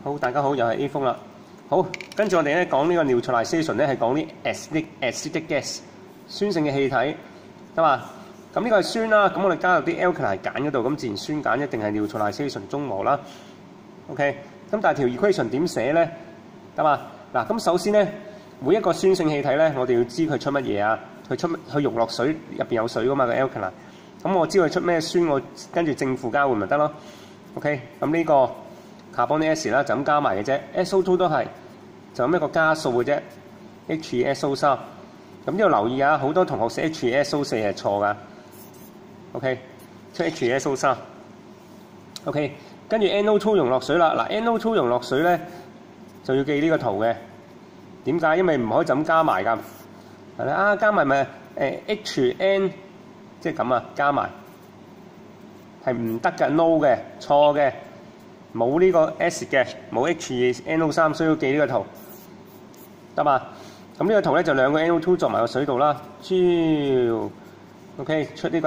好，大家好，又係 A 風啦。好，跟住我哋咧講呢個 neutralization 咧係講啲 acidic gas 酸性嘅氣體，得嘛？咁呢個係酸啦，咁我哋加入啲 alkali 鹼嗰度，咁自然酸鹼一定係 neutralization 中和啦。OK， 咁但係條 equation 點寫咧？得嘛？嗱，咁首先咧，每一個酸性氣體咧，我哋要知佢出乜嘢啊？佢溶落水入邊有水噶嘛個 alkali， 咁我知佢出咩酸，我跟住正負交換咪得咯。OK， 咁呢個 carbonic acid 啦，就咁加埋嘅啫。SO2 都係就咁一個加數嘅啫 ，HESO3。咁呢度留意啊，好多同學寫 HESO4 係錯噶。OK， 出 HESO3。OK， 跟住 NO2 溶落水啦。嗱 ，NO2 溶落水咧就要記呢個圖嘅。點解？因為唔可以就咁加埋㗎。係啦，啊加埋咪HN， 即係咁啊，加埋係唔得㗎 ，no 嘅，錯嘅。冇呢個 acid 嘅，冇 HNO3，需要記呢個圖，得嘛？咁呢個圖咧就兩個 NO2 作埋個水度啦，OK 出呢個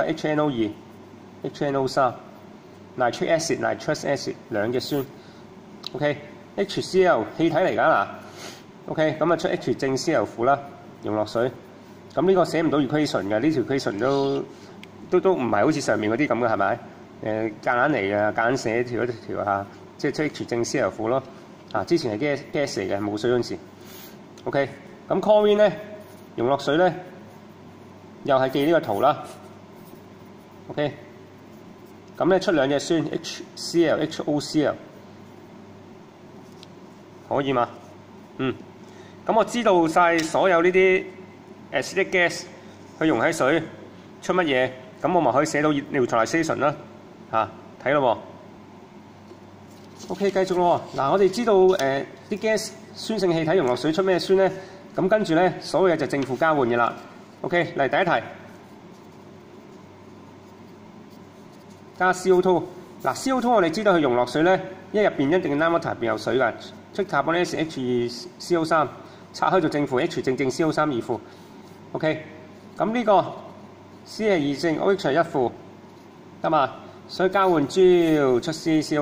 HNO2、HNO3、nitric acid、nitrous acid 兩隻酸 ，OK，HCl 氣體嚟㗎嗱 ，OK 咁啊出 H 正 Cl 負啦，溶落水，咁呢個寫唔到 equation 嘅，呢條 equation 都唔係好似上面嗰啲咁嘅係咪？夾硬嚟嘅，夾硬寫條嚇，即係 H 正 Cl 負咯。啊，之前係 gas 嚟嘅，冇水嗰陣時。OK， 咁 chlorine 咧溶落水咧，又係記呢個圖啦。OK， 咁咧出兩隻酸 HCl、HOCl， 可以嘛？咁我知道晒所有呢啲 acidic gas 去溶喺水出乜嘢，咁我咪可以寫到 neutralization 啦。睇咯喎 ，OK 繼續咯喎。嗱，我哋知道啲 gas 酸性氣體溶落水出咩酸咧？咁跟住咧，所有嘢就正負交換嘅啦。OK， 嚟第一題，加 CO2。嗱 CO2 我哋知道佢溶落水咧，因為入邊一定 nine water 入邊有水㗎，出 carbonic acid HCO3， 拆開做正負 H 正 CO3 二負。OK， 咁呢個 C 係二正 ，OH 係一負，得嘛？所以交換 G 出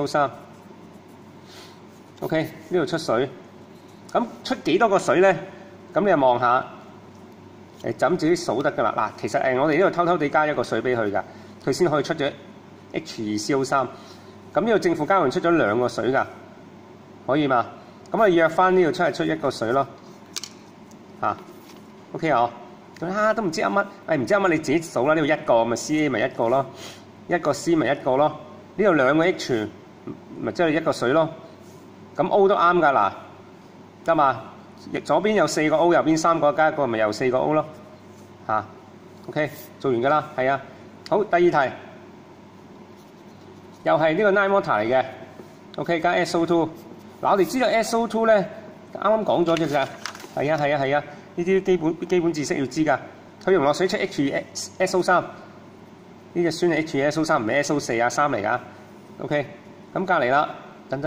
CCO3。OK， 呢度出水，咁出幾多個水咧？咁你就望下，就咁自己數得㗎啦。嗱，其實我哋呢度偷偷地加一個水俾佢㗎，佢先可以出咗 H2CO3。咁呢度正負交換出咗兩個水㗎，可以嘛？咁啊約翻呢度出嚟出一個水咯。OK 啊，都唔知啱乜，唔知啱乜你自己數啦。呢度一個咪 CA 咪一個咯。一個 C 咪一個咯，呢度兩個 H 咪即係一個水咯。咁 O 都啱㗎嗱，得嘛？左邊有4個 O， 右邊3個加一個，咪又4個 O 咯。OK， 做完㗎啦，係啊。好，第二題又係呢個 nine water 嚟嘅。OK， 加 SO2。嗱，我哋知道 SO2 咧，啱啱講咗啫㗎。係啊，呢啲基本知識要知㗎。佢溶落水出 HSO3。呢隻酸係 HSO3 唔係 SO4啊3嚟㗎 ，OK， 咁隔離啦，等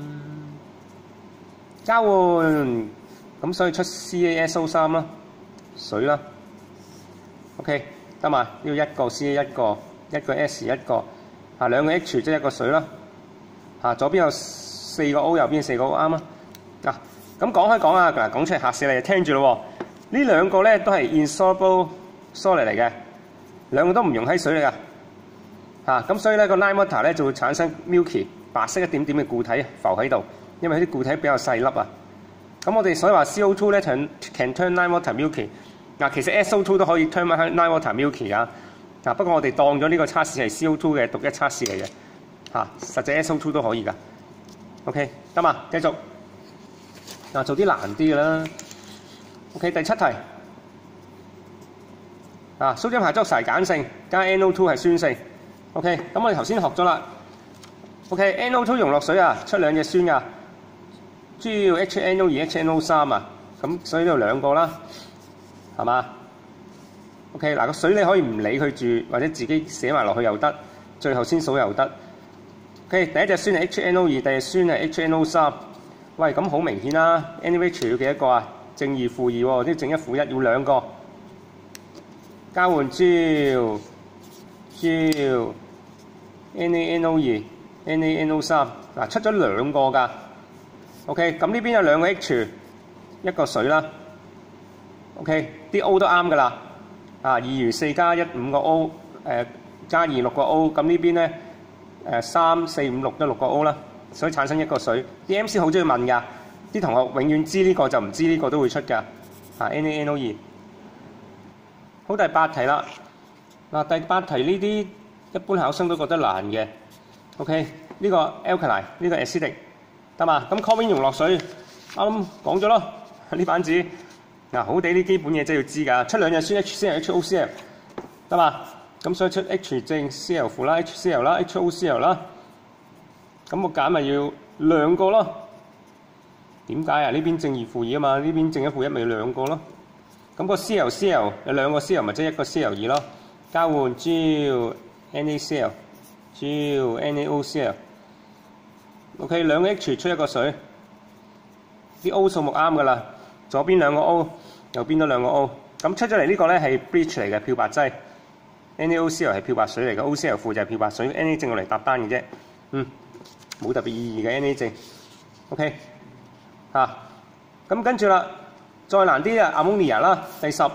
交換，咁所以出 CaSO3 啦，水啦 ，OK， 得嘛？呢度一個 Ca 一個 S 一個，兩個 H 即係一個水啦，左邊有4個 O， 右邊4個 O 啱啊。嗱，咁講開講啊，嗱講出嚟嚇死你，聽住咯喎，呢兩個咧都係 insoluble solid 嚟嘅。兩個都唔溶喺水嚟㗎，咁所以咧個 nine water 咧就會產生 milky 白色一點點嘅固體浮喺度，因為啲固體比較細粒啊。咁我哋所以話 CO2 咧 can turn nine water milky。嗱，其實 SO2 都可以 turn nine water milky 啊。不過我哋當咗呢個測試係 CO2 嘅獨一測試嚟嘅，實際 SO2 都可以㗎。OK， 得嘛？繼續做啲難啲嘅啦。OK， 第七題。sodium hydroxide 鹼性加 NO2 係酸性 ，OK， 咁我哋頭先學咗啦 ，OK，NO2 溶落水出兩隻酸㗎，主要 HNO2、HNO3 咁所以呢度兩個啦，係嘛 ？OK， 嗱個水你可以唔理佢住，或者自己寫埋落去又得，最後先數又得。OK， 第一隻酸係 HNO2， 第二隻酸係 HNO3。喂，咁好明顯啦 ，NaOH 要幾多個啊？正2負2喎，呢正1負1要兩個。交換 G NaNO2、NaNO3，出咗兩個㗎， OK， 咁呢邊有兩個 H， 一個水啦。OK， 啲 O 都啱㗎啦。2如4加1 5個 O， 加2 6個 O， 咁呢邊咧3 4 5 6都6個 O 啦，所以產生一個水。啲 MC 好中意問㗎，啲同學永遠知呢個就唔知呢個都會出㗎。NaNO2。好，第8題啦。嗱，第8題呢啲一般考生都覺得難嘅。OK， 呢個 alkaline， 呢個 acidic， 得嘛？咁 chlorine 溶落水，啱講咗咯。呢版紙好地啲基本嘢真係要知㗎。出兩隻酸 HCl、HOCl， 得嘛？咁所以出 H 正 Cl 負啦、HCl 啦、HOCl 啦。咁我揀咪要兩個咯。點解啊？呢邊正2負2啊嘛，呢邊正1負1咪要兩個咯。咁個 Cl 有兩個 Cl 咪即係一個 Cl2咯。交換 Gel NaCl。Gel NaOCl，OK， 兩個 H 出一個水，啲 O 數目啱㗎啦，左邊兩個 O， 右邊都兩個 O， 咁出咗嚟呢個咧係 bleach 嚟嘅漂白劑 ，NaOCl 係漂白水嚟嘅 ，OCl 負就係漂白水 ，Na 正用嚟搭單嘅啫，冇特別意義嘅 Na 正 ，OK， 咁跟住啦，再難啲啊 ，ammonia 啦，第10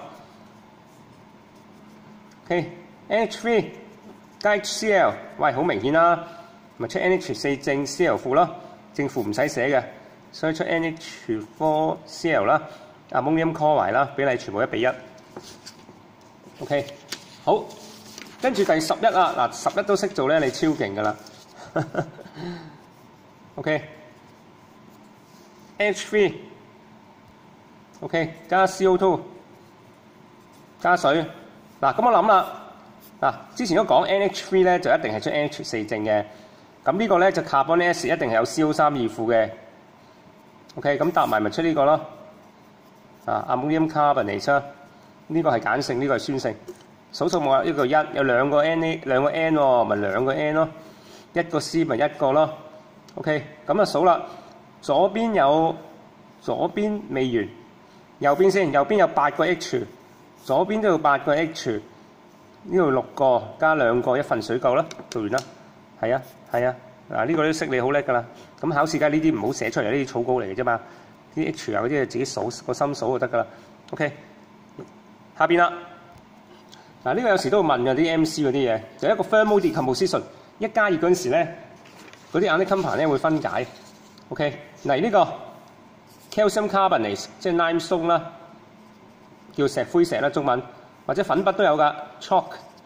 ，OK，NH3。加 HCl， 喂，好明顯啦，咪出 NH4 正 Cl 負咯，正負唔使寫嘅，所以出 NH4Cl 啦 ，ammonium chloride 啦，比例全部1比1。OK， 好，跟住第11啦，嗱11都識做咧，你超勁㗎啦。OK，NH3，OK， 加 CO2， 加水，嗱咁我諗啦。之前都講 NH3 咧就一定係出 NH4 正嘅，咁呢個咧就 carbon S 一定係有 CO3 二負嘅。OK， 咁搭埋咪出呢個咯。ammonium carbonate 啦，呢個係鹼性，呢個係酸性。數數目啦，呢個1有兩個 NA 兩個 N 喎，咪兩個 N 咯，一個 C 咪一個咯。OK， 咁啊數啦，左邊未完，右邊先，右邊有8個 H， 左邊都有8個 H。呢度6個加2個，1份水夠啦，做完啦。係啊，嗱呢個都識你好叻㗎啦。咁考試梗係呢啲唔好寫出嚟，呢啲草稿嚟嘅啫嘛。啲 H 啊嗰啲自己數個心數就得㗎啦。OK， 下邊啦。嗱呢個有時都會問㗎啲 MC 嗰啲嘢，就一個 thermal decomposition， 一加熱嗰陣時咧，嗰啲 ionic compound 咧會分解。OK， 嚟呢個 calcium carbonate 即係 limestone 啦，叫石灰石啦中文。或者粉筆都有㗎 ，chalk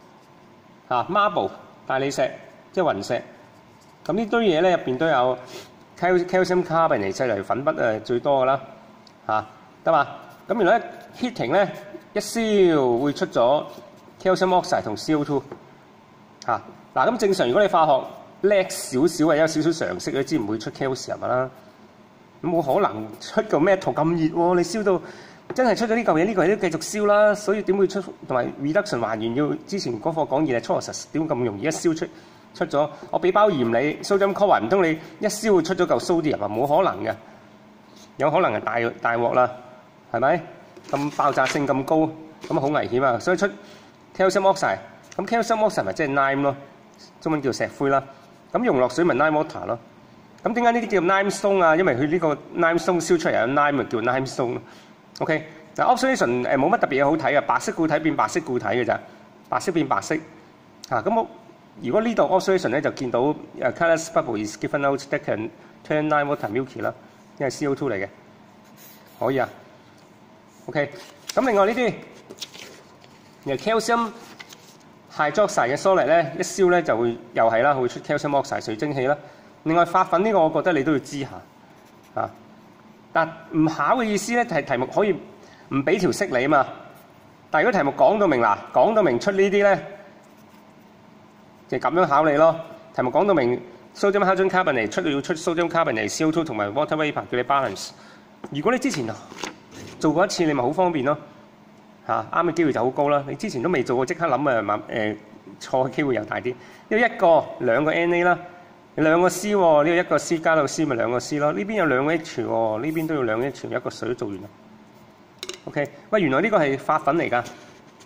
marble 大理石，即係雲石。咁呢堆嘢咧入邊都有 calcium carbonate 嚟粉筆最多㗎啦，得嘛？咁原來咧 heating 咧一燒會出咗 calcium oxide 同 CO2 嗱咁正常如果你化學叻少少或者有少少常識，你知唔會出 calcium 啦。冇可能出個 metal 咁熱喎，你燒到〜真係出咗呢嚿嘢，呢個嘢都繼續燒啦，所以點會出？同埋 reduction 還原要之前嗰課講 electrolysis 點咁容易一燒出咗？我俾包鹽你 sodium chloride 唔通你一燒會出咗嚿 sodium 啊？冇可能嘅，有可能係大鑊啦，係咪？咁爆炸性咁高，咁好危險啊！所以出 calcium oxide， 咁 calcium oxide 咪即係 lime 咯，中文叫石灰啦。咁溶落水咪 lime water 咯。咁點解呢啲叫 limestone 啊？因為佢呢個 limestone 燒出嚟有 lime 咪叫 limestone。OK， 嗱 oxidation 冇乜特別嘢好睇嘅，白色固體變白色固體嘅咋，白色變白色。咁我如果呢度 oxidation 咧就見到colourless bubble is given out that can turn lime water milky 啦，因為 CO2 嚟嘅，可以啊。OK， 咁另外呢啲，然後 calcium hydroxide 嘅 solid 咧一燒咧就會又係啦，會出 calcium oxide 水蒸氣啦。另外發粉呢個我覺得你都要知下但唔考嘅意思咧，係題目可以唔俾條式你啊嘛。但係如果題目講到明嗱，講到明出呢啲咧，就咁樣考你咯。題目講到明 sodium hydrogen carbonate 出要出 sodium carbonate、CO2 同埋 water vapor 叫你 balance。如果你之前做過一次，你咪好方便咯。啱嘅機會就好高啦。你之前都未做過，即刻諗錯嘅機會又大啲。呢個兩個 Na 啦。兩個 C 喎，呢個一個 C 加到 C 咪兩個 C 咯。呢邊有兩個 H 喎，呢邊都要兩個 H， 一個水都做完啦。OK， 喂，原來呢個係發粉嚟㗎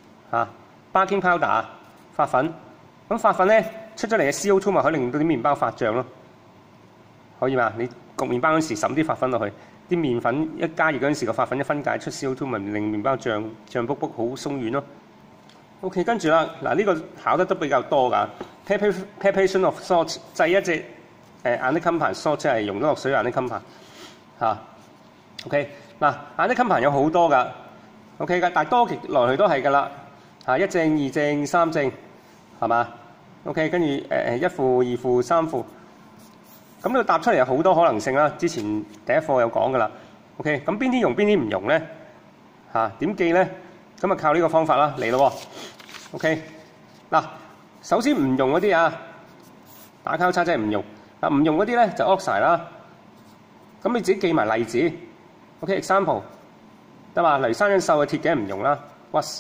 ，baking powder 發粉。咁發粉咧出咗嚟嘅 CO2 咪可以令到啲麵包發脹咯，可以嘛？你焗麵包嗰陣時滲啲發粉落去，啲麵粉一加熱嗰陣時個發粉一分解出 CO2，咪令麵包脹卜卜好鬆軟咯。OK， 跟住啦，嗱呢個考得都比較多㗎。Preparation of salt 製一隻眼的襟盤 salt 即係溶咗落水眼的襟盤嚇。OK， 嗱眼的襟盤有好多㗎。OK 㗎，但係多極來去都係㗎啦嚇，一正二正三正係嘛 ？OK， 跟住一副二副三副。咁呢個答出嚟有好多可能性啦。之前第一課有講㗎啦。OK， 咁邊啲用邊啲唔用咧？嚇點記咧？咁啊靠呢個方法啦，嚟咯喎。OK， 嗱首先唔用嗰啲啊，打交叉即係唔用。嗱唔用嗰啲咧就 oxide 啦。咁你自己記埋例子。OK， example 得嘛？例如生緊鏽嘅鐵嘅唔用啦 ，was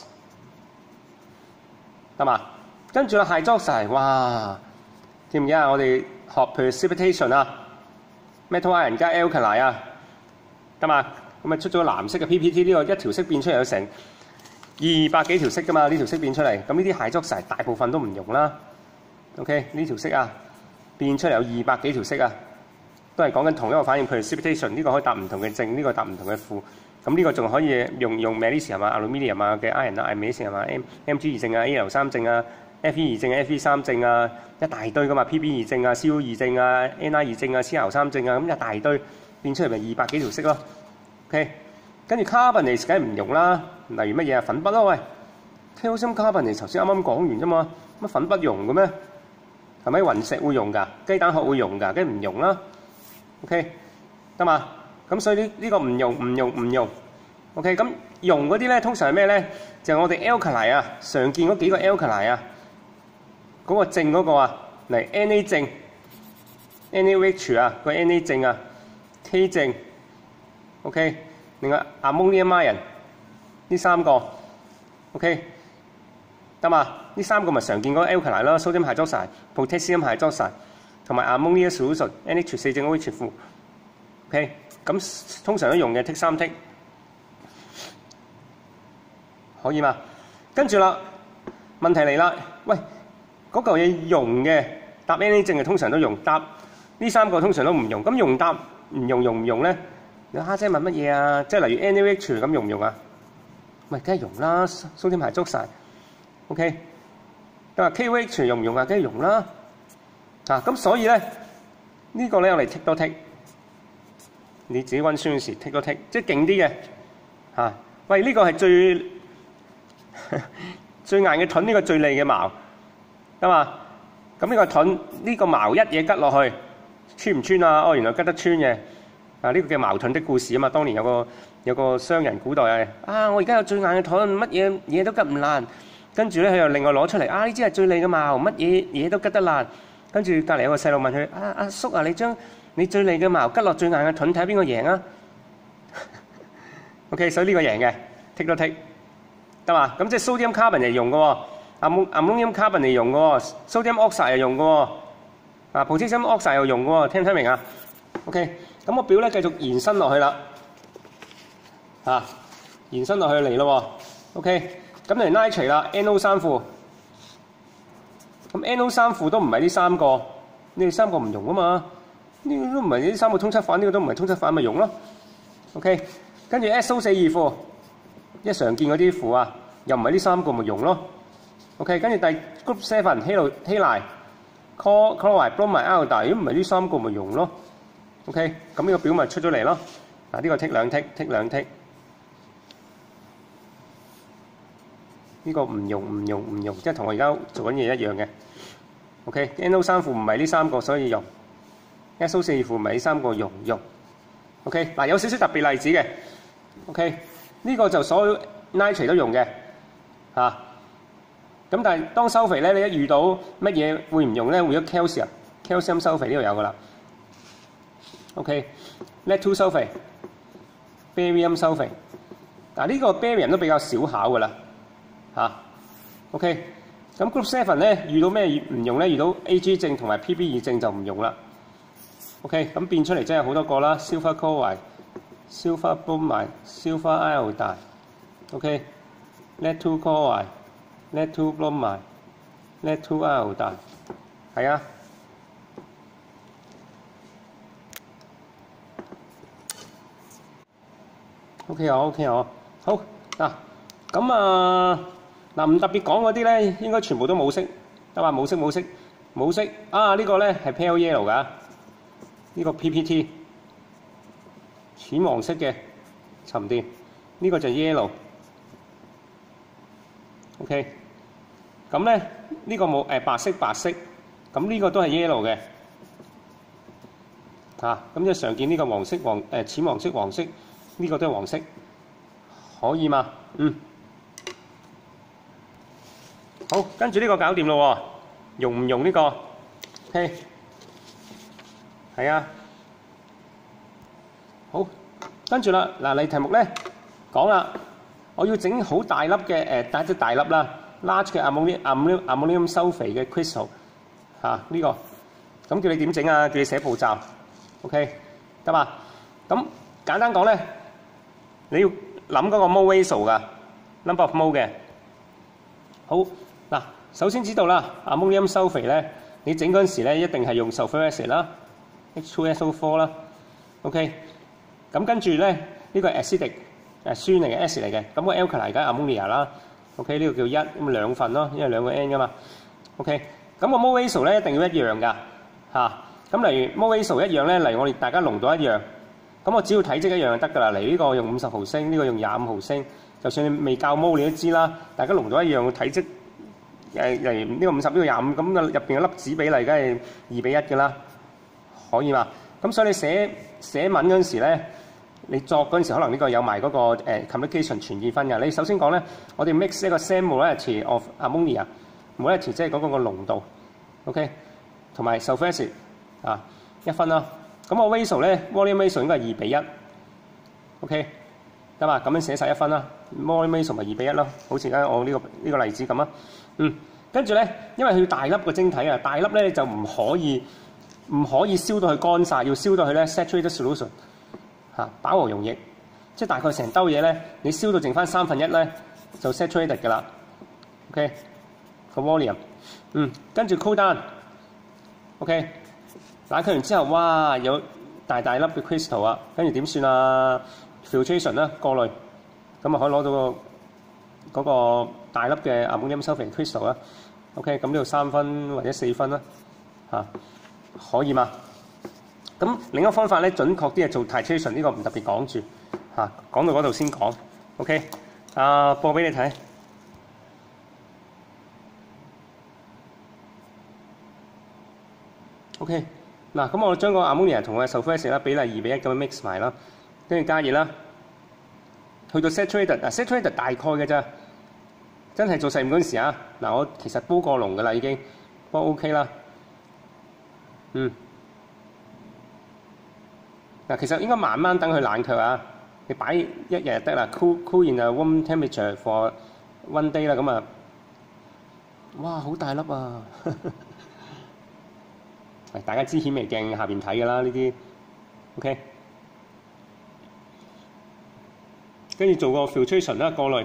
得嘛？跟住啦 hydroxide， 哇，記唔記啊？我哋學 precipitation 啊 ，metal iron 加 alkali 啊，得嘛？咁啊出咗藍色嘅 PPT 呢個一條色變出嚟有成200幾條色㗎嘛？呢條色變出嚟，咁呢啲 hydroxide 大部分都唔用啦。OK， 呢條色啊變出嚟有200幾條色啊，都係講緊同一個反應 precipitation， 呢個可以搭唔同嘅正，呢個搭唔同嘅負。咁呢個仲可以用 magnesium 啊、aluminium 啊嘅 iron 啊、magnesium 啊、Mg 二正啊、Al 三正啊、Fe 二正啊、Fe 三正啊，一大堆㗎嘛 ，Pb 二正啊、Co 二正啊、Ni 二正啊、Cl 三正啊，咁一大堆變出嚟咪200幾條色咯。OK， 跟住 carbonate 梗係唔用啦，例如乜嘢啊粉筆咯，喂 calcium carbonate 頭先啱啱講完啫嘛，乜粉筆用嘅咩？係咪雲石會用㗎？雞蛋殼會用㗎？梗係唔用啦。OK， 得嘛？咁所以呢個唔用。OK， 咁用嗰啲咧通常係咩咧？就係我哋 alkali 啊，常見嗰幾個 alkali 啊，嗰個正嗰個啊，嚟 Na 正 NaOH 啊，個 Na 正啊 ，K 正 ，OK， 另外 ammonium ion 呢三個 ，OK， 得嘛？呢三個咪常見嗰個 alkali 啦 ，sodium hydroxide、potassium hydroxide 同埋 ammonium solution，NH 四正 OH 負 ，OK， 咁通常都用嘅剔三剔。可以嘛？跟住啦，問題嚟啦，喂，嗰嚿嘢用嘅搭 Na 正嘅通常都用，搭呢三個通常都唔用。咁用搭唔用唔用咧？你蝦姐問乜嘢啊？即係例如 NaOH 咁用唔用啊？咪梗係用啦，sodium hydroxide。OK， 咁啊 KOH 用唔用啊？梗係用啦。啊，咁所以咧呢個咧我哋剔多剔，你自己溫書嗰時剔多剔，即係勁啲嘅嚇。喂，呢個係最硬嘅盾，呢個最利嘅矛，得嘛？咁呢個盾，呢個矛一嘢拮落去，穿唔穿啊？哦，原來拮得穿嘅。啊，呢個叫矛盾的故事啊嘛。當年有個商人古代啊，我而家有最硬嘅盾，乜嘢都拮唔爛。跟住咧，佢又另外攞出嚟啊，呢支係最利嘅矛，乜嘢都拮得爛。跟住隔離有個細路問佢阿叔啊，你將你最利嘅矛拮落最硬嘅盾，睇下邊個贏啊？OK， 所以呢個贏嘅，剔多剔。得嘛？咁即係 sodium carbon 嚟用嘅喎，ammonium carbon 嚟用嘅喎 ，sodium oxide 又用嘅喎，啊 potassium oxide 又用嘅喎，聽唔聽明啊 ？OK， 咁個表咧繼續延伸落去啦，延伸落去嚟咯喎 ，OK， 咁嚟 nitrate 啦 ，NO 三負，咁 NO 三負都唔係呢三個，呢三個唔用啊嘛，呢個都唔係呢三個通緝反，呢個都唔係通緝反，咪用咯 ，OK， 跟住 SO 四二負。一常見嗰啲負啊，又唔係呢三個咪用咯。OK， 跟住第 group 7希賴 chloride bromide iodide， 如果唔係呢三個咪用咯。OK， 咁呢個表咪出咗嚟咯。嗱，呢個剔兩剔，剔兩剔。呢個唔用，即係同我而家做緊嘢一樣嘅。OK，NO 三負唔係呢三個，所以用。SO 四二負唔係呢三個用。OK， 嗱有少少特別例子嘅。OK。呢個就所有 nitrate 都用嘅，咁但係當收肥咧，你一遇到乜嘢會唔用咧？會咗 calcium 收肥呢度有噶啦。OK，lead 2收肥 ，barium 收肥。嗱呢個 barium 都比較少考噶啦，OK， 咁 group 7咧遇到咩唔用咧？遇到 Ag 正同埋 Pb 二正就唔用啦。OK， 咁變出嚟真係好多個啦 ，silver chloride。silver bromide、silver iodide，OK，lead 2 chloride、lead 2 bromide、lead 2 iodide，係啊。 OK 啊，OK 啊，好嗱，咁啊嗱唔特別講嗰啲咧，應該全部都冇色，得嘛？冇色啊！呢個咧係 pale yellow 㗎，呢個 PPT 淺黃色嘅沉澱，呢個就 yellow。OK， 咁咧呢個冇白色，咁呢個都係 yellow 嘅。咁即係常見呢個黃色、淺黃色、黃色，呢個都係黃色，可以嘛？好，跟住呢個搞掂咯喎，用唔用呢個 ？OK， 係啊，好，跟住啦，嗱，你題目咧講啦，我要整好大粒嘅即係大粒啦 ，large 嘅 ammonium sulfate 嘅 crystal 呢個，咁叫你點整啊？叫你寫步驟。OK， 得嘛？咁簡單講咧，你要諗嗰個 mole ratio 㗎 ，number of mole 嘅。好嗱，首先知道啦 ，ammonium sulfate 咧，你整嗰陣時咧，一定係用 sulfuric acid 啦 ，H2SO4 啦。OK， 咁跟住咧，呢個係 acidic 酸嚟嘅 acid 嚟嘅，咁個 alkali 梗係 ammonia 啦。OK， 呢個叫1，咁兩份咯，因為兩個 N 㗎嘛。OK， 咁個 mole ratio 咧一定要一樣㗎，咁例如 mole ratio 一樣咧，例如我哋大家濃度一樣，咁我只要體積一樣就得㗎啦。例如呢個用50毫升，呢個用25毫升，就算你未校 mole 你都知啦。大家濃度一樣，體積例如呢個50呢個25，咁入邊嘅粒子比例梗係2:1㗎啦，可以嘛？咁所以你寫文嗰陣時咧，你作嗰陣時可能呢個有埋嗰個complication 傳意分㗎。你首先講咧，我哋 mix 一個 same molality of ammonia，molality 即係嗰個濃度 ，OK， 同埋 sulfuric acid。1分啦，咁個 ratio 咧 volume ratio 應該係2:1 ，OK， 得嘛？咁樣寫晒1分啦 ，volume ratio 咪2:1咯，好似而家我呢個例子咁啊。跟住咧，因為佢要大粒個晶體啊，大粒咧就唔可以燒到佢乾晒，要燒到佢咧 saturated solution 飽和溶液，即係大概成兜嘢咧，你燒到剩翻1/3咧就 saturated 㗎啦。OK， 個 volume， 跟住 cool down，OK。冷卻完之後，哇！有大粒嘅 crystal 啊，跟住點算啊 ？filtration 啦，過濾，咁啊可以攞到嗰個大粒嘅 ammonium sulfate crystal 啦。OK， 咁呢度3分或者4分啦，可以嘛？咁另一個方法咧，準確啲係做 titration， 呢個唔特別講住，講到嗰度先講。OK， 播俾你睇。OK。嗱，咁我將個 ammonia 同個 sulfuric acid 啦比例2:1咁樣 mix 埋啦，跟住加熱啦，去到 saturated，saturated 大概嘅咋，真係做實驗嗰陣時啊，嗱我其實煲過濃㗎啦已經，不過 OK 啦，嗱其實應該慢慢等佢冷卻啊，你擺1日就得啦 ，cool in a room temperature for 1 day 啦，咁啊，哇好大粒啊！大家知顯微鏡下邊睇㗎啦，呢啲 OK， 跟住做個 filtration 啦，過濾。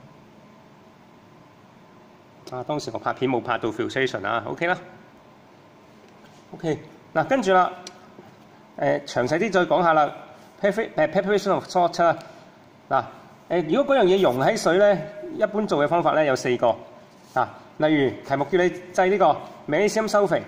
當時我拍片冇拍到 filtration 啊 ，OK 啦。OK， 嗱跟住啦，詳細啲再講下啦。preparation of salt 啦，如果嗰樣嘢溶喺水咧，一般做嘅方法咧有4個例如題目叫你製呢個 magnesium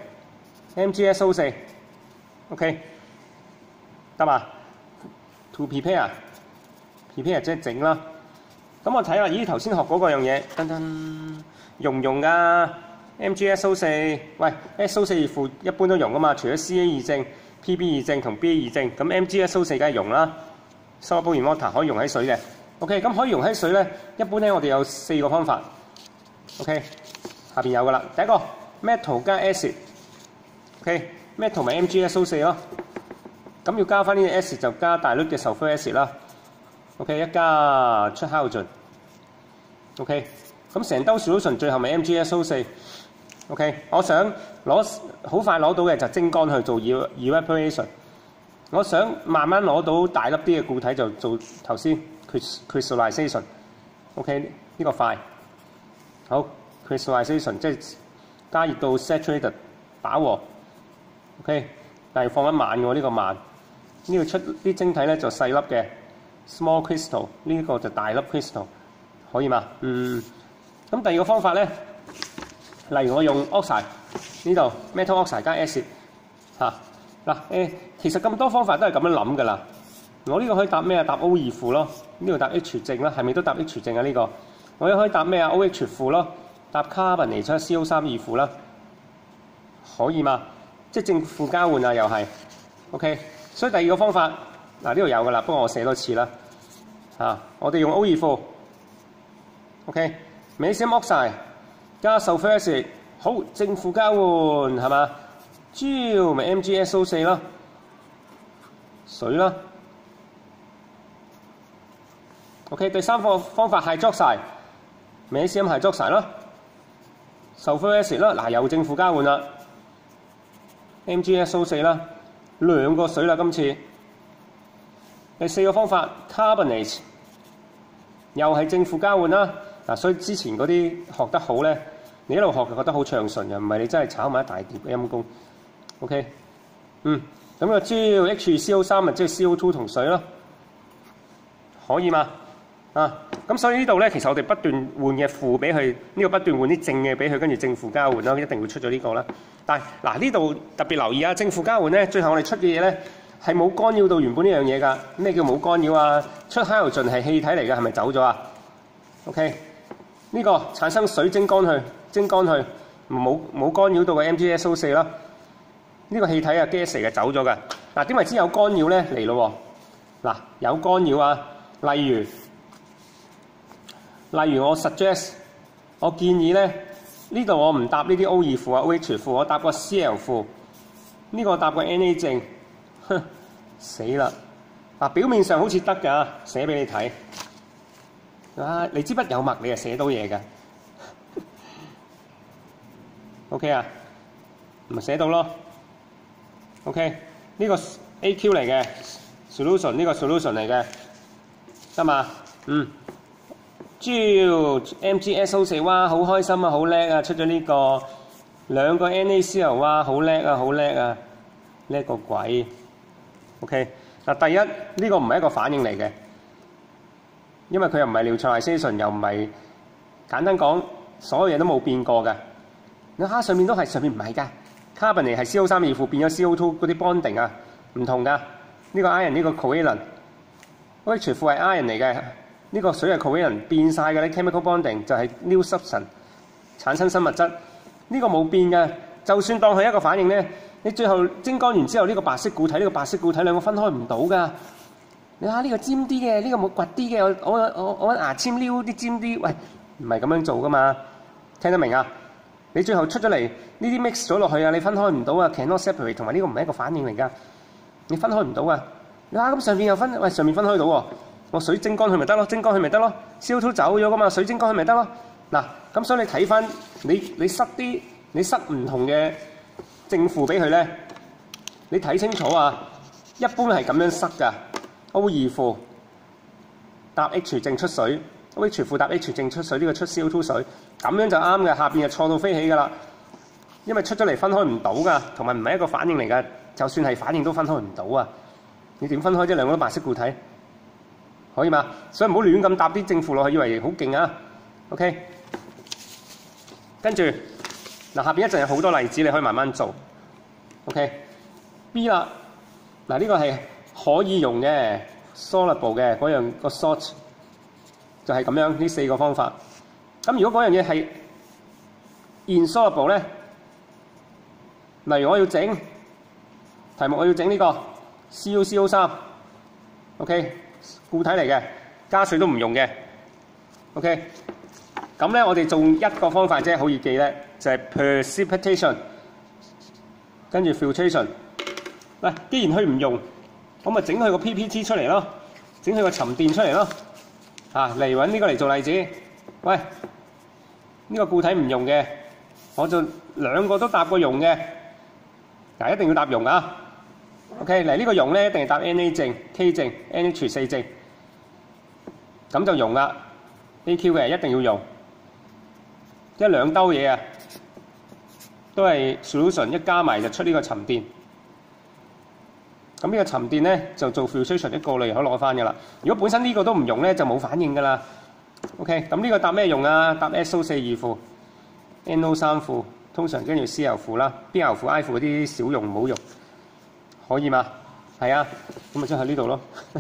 sulfate。MgSO4，OK， 得嘛 ？To prepare 即係整啦。咁我睇下，咦頭先學嗰個樣嘢，溶唔溶㗎 ？MgSO4，喂 ，SO4 負一般都溶㗎嘛，除咗 Ca 二正、Pb 二正同 Ba 二正，咁 MgSO4 梗係溶啦。soluble in water 可以溶喺水嘅。OK， 咁可以溶喺水咧，一般咧我哋有4個方法。OK， 下邊有㗎啦。第一個 metal 加 acid。OK，metal 咪 MgSO4 咯，咁要加翻呢個 acid 就加大率嘅 sulfuric acid 啦。OK， 一加出 halogen。OK， 咁成兜 solution 最後咪 MgSO4。OK， 我想好快攞到嘅就蒸乾去做 evaporation。我想慢慢攞到大粒啲嘅固體就做頭先 crystallization。OK， 呢個快。好 crystallization 即係加熱到 saturated 飽和。OK， 但係放得慢喎，呢個慢。呢個出啲晶體咧就細粒嘅。 small crystal 呢個就大粒 crystal， 可以嘛？咁第二個方法咧，例如我用 oxide 呢度 metal oxide 加 acid 其實咁多方法都係咁樣諗㗎啦。我呢個可以搭咩啊？搭 O 二負咯，呢度搭 H 正啦，係咪都搭 H 正啊？呢個我又可以搭咩啊 ？OH 負咯，搭 carbon 嚟出 CO3 二負啦，可以嘛？即係正負交換啊，又係 OK。所以第二個方法呢度有㗎啦，不過我寫多次啦我哋用 O 二負 OK，magnesium oxide 加 sulfuric acid， 好正負交換係嘛？焦咪 MgSO4 咯，水啦。OK， 第三個方法係 hydroxide，magnesium hydroxide 啦 ，sulfuric acid 啦，嗱又正負交換啦 ，MgSO4 啦，兩個水啦今次。第四個方法 carbonate， 又係正負交換啦，所以之前嗰啲學得好咧，你一路學就覺得好暢順嘅，唔係你真係炒埋一大碟陰功。OK， 咁個焦 HCO3 咪即係 CO2 同水咯，可以嘛？咁所以呢度咧，其實我哋不斷換嘅負俾佢，呢個不斷換啲正嘅俾佢，跟住正負交換啦，一定會出咗呢個啦。但係嗱呢度特別留意啊，正負交換咧，最後我哋出嘅嘢咧係冇干擾到原本呢樣嘢㗎。咩叫冇干擾啊？出 hydrogen 係氣體嚟嘅，係咪走咗啊 ？OK， 呢個產生水蒸乾去，冇干擾到個 MgSO4 啦。呢個氣體啊 gas 嚟嘅走咗㗎。嗱點為之有干擾咧？嚟咯喎！嗱有干擾啊，例如我 suggest， 我建議咧，呢度我唔搭呢啲 O 二負啊 OH 負，我搭個 Cl 負，呢個搭個 Na 正，死啦！表面上好似得㗎，寫俾你睇。你支筆有墨，你就寫到嘢㗎。OK 啊，咪寫到咯。OK， 呢個 AQ 嚟嘅 solution， 呢個 solution 嚟嘅，得嘛？焦 MgSO4 哇，好開心啊，好叻啊，出咗呢個兩個 NaCl 哇，好叻啊，好叻啊，叻個鬼。OK， 第一呢個唔係一個反應嚟嘅，因為佢又唔係 neutralization， 又唔係簡單講，所有嘢都冇變過㗎。你上面都係，上面唔係㗎。carbon 嚟係 CO3 二負變咗 CO2 嗰啲 bonding 啊，唔同㗎。呢個 iron 呢個 covalent，OH 負係 iron 嚟嘅。呢個水係 covalent 變晒嘅咧 chemical bonding 就係 new substance 產生新物質。呢個冇變嘅，就算當佢一個反應咧，你最後蒸乾完之後，呢個白色固體兩個分開唔到㗎。你睇呢個尖啲嘅，呢個冇掘啲嘅，我揾牙籤撩啲尖啲，喂，唔係咁樣做㗎嘛？聽得明啊？你最後出咗嚟呢啲 mix 咗落去啊，你分開唔到啊 ，cannot separate， 同埋呢個唔係一個反應嚟㗎，你分開唔到啊！咁上面又上面分開到喎，我水蒸乾佢咪得咯，蒸乾佢咪得咯 ，CO2 走咗㗎嘛，水蒸乾佢咪得咯。嗱，咁所以你睇翻你塞唔同嘅正負俾佢咧，你睇清楚啊！一般係咁樣塞㗎 ，O 二負搭 H 正出水 ，OH 負搭 H 正出水，呢個出 CO2 水。咁樣就啱嘅，下邊就錯到飛起㗎啦。因為出咗嚟分開唔到㗎，同埋唔係一個反應嚟㗎。就算係反應都分開唔到啊！你點分開啫？兩個都白色固體，可以嘛？所以唔好亂咁搭啲正負落去，以為好勁啊。OK， 跟住嗱，下邊一陣有好多例子，你可以慢慢做。OK，B 啦，嗱呢個係可以用嘅 soluble 嘅嗰樣個 salt 就係咁樣呢四個方法。咁如果嗰樣嘢係 insoluble 咧，例如我要整題目，我要整呢個 CuCO3，OK， 固體嚟嘅，加水都唔用嘅 ，OK。咁咧，我哋做一個方法啫，好易記咧，就係 precipitation， 跟住 filtration。嗱，既然佢唔用，我咪整佢個 PPT 出嚟咯，整佢個沉澱出嚟咯。嚟揾呢個嚟做例子，喂。呢個固體唔用嘅，我就兩個都搭過溶嘅，嗱一定要搭溶啊。OK， 嚟呢個溶咧一定係搭 Na 正、K 正、NH4 正，咁就溶啦。AQ 嘅一定要用，一兩兜嘢啊，都係 solution 一加埋就出呢個沉澱。 咁呢個沉澱咧就做 filtration 一過濾可以攞翻㗎啦。如果本身呢個都唔用咧，就冇反應㗎啦。OK， 咁呢個搭咩用啊？搭 SO42 負、NO3 負，通常跟住 CL 負啦，BL 負、I 負嗰啲少用唔好用，可以嘛？係啊，咁咪即係喺呢度咯。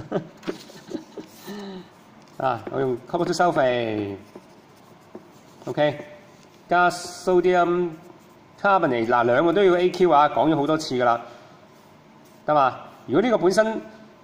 啊，我用 copper sulfate OK， 加 sodium carbonate 嗱，兩個都要 AQ 啊，講咗好多次㗎啦，得嘛？如果呢個本身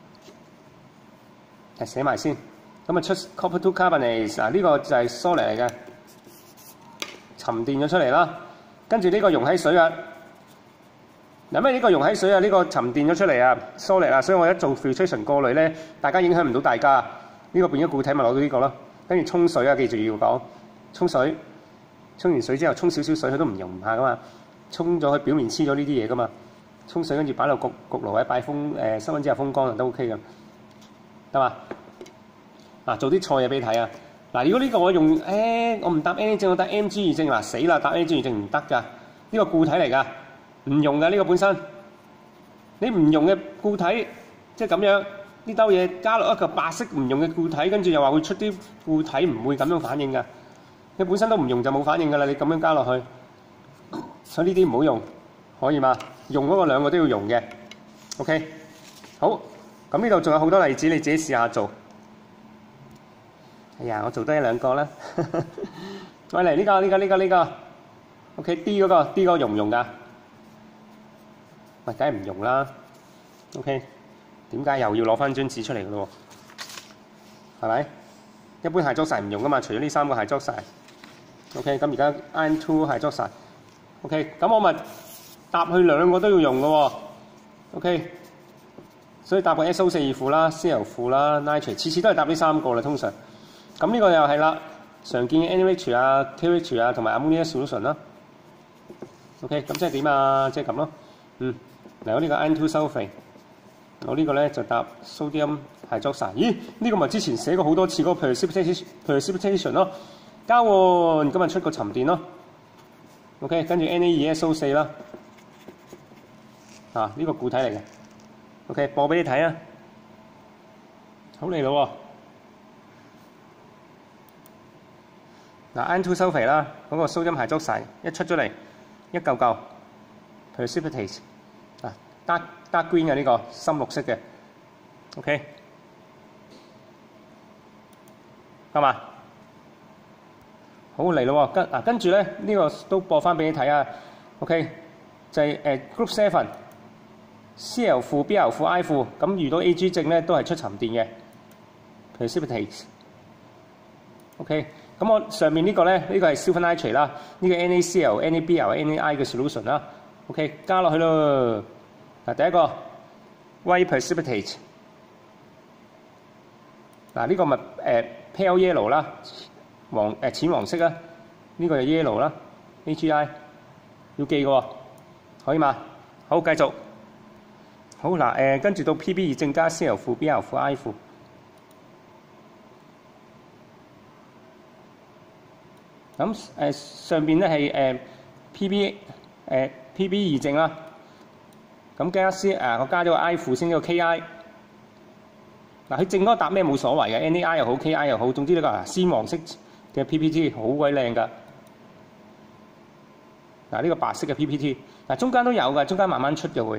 寫埋先，咁啊出 copper 2 carbonate 嗱，呢個就係 solid 嚟嘅，沉澱咗出嚟啦。跟住呢個溶喺水啊，嗱咩呢個溶喺水啊？呢個沉澱咗出嚟啊 ，solid 啊，所以我一做 filtration 過濾咧，大家影響唔到大家。呢個變咗固體咪攞到呢個咯。跟住沖水啊，記住要講沖水，沖完水之後沖少少水，佢都唔溶唔怕噶嘛。沖咗佢表面黐咗呢啲嘢噶嘛。沖水跟住擺落焗爐或者擺風室溫之下風乾都 OK 嘅，得嘛？嗱，做啲錯嘢俾你睇啊！嗱，如果呢個我用我唔搭 Na 正，我搭 Mg 二正，嗱死啦！搭 Mg 二正唔得㗎，呢個固體嚟㗎，唔溶㗎呢個本身。你唔溶嘅固體，即係咁樣呢兜嘢加落一個白色唔溶嘅固體，跟住又話會出啲固體唔會咁樣反應㗎。你本身都唔溶就冇反應㗎啦，你咁樣加落去，所以呢啲唔好用，可以嘛？用嗰個兩個都要用嘅 ，OK。好，咁呢度仲有好多例子，你自己試下做。哎呀，我做多一兩個啦。喂，嚟呢個 ，OK D 嗰個 D 嗰個用唔用㗎？喂，梗係唔用啦。OK， 點解又要攞翻張紙出嚟㗎咯？係咪？一般係hydroxide唔用㗎嘛，除咗呢三個係hydroxide。OK， 咁而家 iron 2係hydroxide。OK， 咁我咪搭去兩個都要用嘅喎。OK， 所以搭個 SO42 負啦、CL 負啦、nitrate， 次次都係搭呢三個啦，通常。咁呢個又係啦，常見嘅 NaH 啊、KH 啊同埋 ammonia solution 啦。OK， 咁即係點啊？即係咁咯。嚟我呢個 iron 2 sulfate， 我呢個咧就搭 sodium hydroxide。咦？呢個咪之前寫過好多次嗰個 precipitation 咯，交換今日出個沉澱咯。OK， 跟住 Na2SO4 啦。呢個固體嚟嘅。OK， 播俾你睇啊。好嚟咯喎。嗱 ，iron 2 sulfate 啦，嗰個 sodium hydroxide 一出咗嚟，一嚿嚿 precipitate。dark green 嘅呢個深綠色嘅 ，OK， 係嘛？好嚟咯喎，跟住咧呢個都播翻俾你睇啊 ，OK， 就係group 7 CL 負、BL 負、I 負，咁遇到 Ag 正咧都係出沉澱嘅 precipitate，OK， 咁我上面呢個咧呢個係 silver nitrate 啦，呢個 NaCl、NaBl、NaI 嘅 solution 啦 ，OK， 加落去咯。嗱，第一個 white precipitate， 嗱呢個咪pale yellow 啦，淺黃色啦，呢個就 yellow 啦 ，AgI 要記嘅喎，可以嘛？好，繼續。好嗱，跟住到 Pb 二正加 CL 負、BL 負、I 負。咁上邊咧係Pb 二正啦。咁加我加咗個 I 負先，呢個 Ki。嗱，佢正嗰個搭咩冇所謂嘅 ，NaI 又好 Ki 又好，總之呢個鮮黃色嘅 PPT 好鬼靚㗎。嗱，呢個白色嘅 PPT， 嗱中間都有㗎，中間慢慢出嘅會。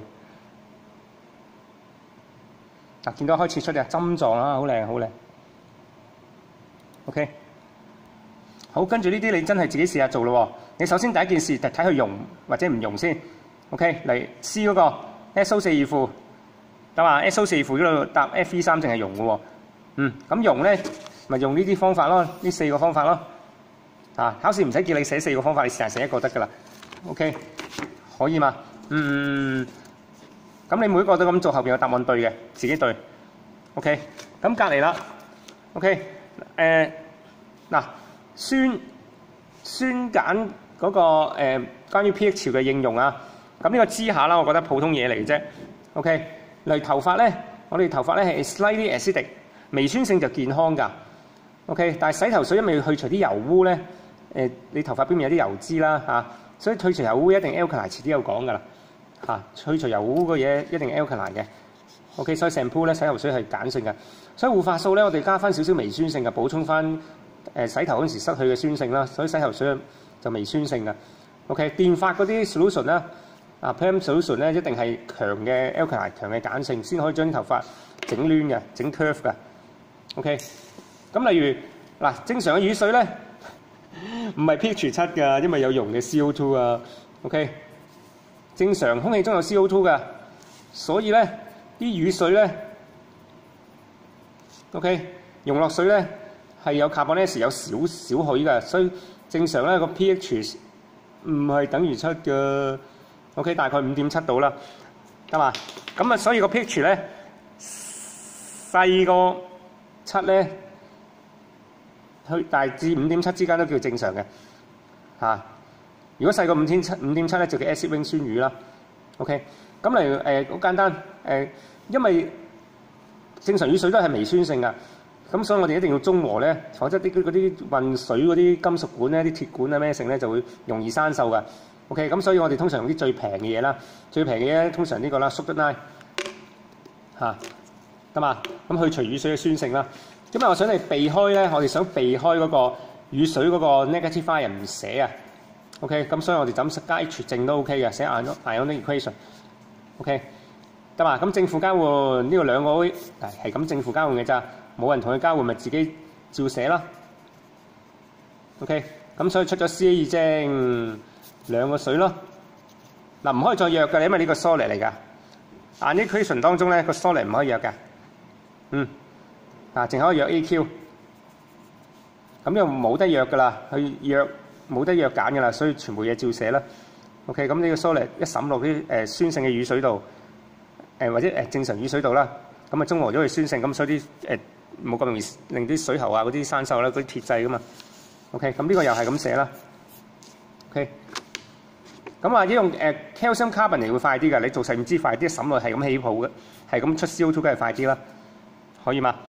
嗱，見到開始出嘅針狀啦，好靚好靚。OK， 好，跟住呢啲你真係自己試下做咯喎。你首先第一件事就睇佢溶或者唔溶先。OK， 嚟 C 嗰個 SO42 負，得嘛 ？SO42 負嗰度搭 Fe3淨係溶嘅喎。咁溶咧咪用呢啲方法咯，呢四個方法咯。考試唔使叫你寫四個方法，你試下寫一個得㗎啦。OK， 可以嘛？咁你每個都咁做，後邊有答案對嘅，自己對。OK， 咁隔離啦。OK， 嗱酸鹼嗰個關於 pH 潮嘅應用啊。咁呢個知下啦，我覺得普通嘢嚟嘅啫。OK， 例如頭髮咧，我哋頭髮咧係 slightly acidic， 微酸性就健康㗎。OK， 但係洗頭水因為要去除啲油污咧，你頭髮表面有啲油脂啦所以去除油污一定 alkaline， 遲啲有講㗎啦去除油污嘅嘢一定 alkaline 嘅。 OK， 所以成鋪咧洗頭水係鹼性嘅，所以護髮素咧我哋加翻少少微酸性嘅，補充翻洗頭嗰陣時失去嘅酸性啦，所以洗頭水就微酸性嘅。OK， 電髮嗰啲 solution 啦，Perm solution 咧一定係強嘅 alkaline 強嘅鹼性，先可以將啲頭髮整攣嘅、整 curve 嘅。OK， 咁例如嗱，正常嘅雨水咧唔係 pH 7㗎，因為有溶嘅 CO2 啊。OK， 正常空氣中有 CO2 㗎，所以咧啲雨水咧 OK 溶落水咧係有 carbonate 有少許㗎，所以正常咧個 pH 唔係等於7㗎。OK， 大概 5.7 度啦，得嘛？咁啊，所以個 pH 咧細過7咧，去大致 5.7 之間都叫正常嘅嚇。如果細過5.7咧，就叫 acid rain 酸雨啦。OK， 咁例如好簡單因為正常雨水都係微酸性㗎，咁所以我哋一定要中和咧，否則嗰啲運水嗰啲金屬管咧、啲鐵管啊咩性咧就會容易生鏽㗎。OK， 咁所以我哋通常用啲最平嘅嘢啦，最平嘅嘢通常呢個啦 Soap Dye 嚇，得嘛？咁去除雨水嘅酸性啦。咁啊，我想你避開咧，我哋想避開嗰個雨水嗰個 negative ion 唔寫啊。OK， 咁所以我哋就咁加 H 正都 OK 嘅，寫 ionic equation。OK， 得嘛？咁正負交換呢個兩個係咁正負交換嘅咋，冇人同佢交換咪自己照寫啦。OK， 咁所以出咗 Ca2 正兩個水咯。嗱，唔可以再約嘅，因為呢個 solid 嚟㗎。ionic equation 當中咧個 solid 唔可以約㗎。淨可以約 AQ。咁又冇得約㗎啦，去約冇得約揀㗎啦，所以全部嘢照寫啦。OK， 咁呢個 solid 一滲落啲酸性嘅雨水度，或者正常雨水度啦，咁啊中和咗佢酸性，咁所以啲冇咁容易令啲水喉啊嗰啲生鏽啦，嗰啲鐵製㗎嘛。OK， 咁呢個又係咁寫啦。OK， 咁或者用calcium carbonate 會快啲㗎，你做實驗知快啲，滲落係咁起泡嘅，係咁出 CO2 梗係快啲啦，可以嘛？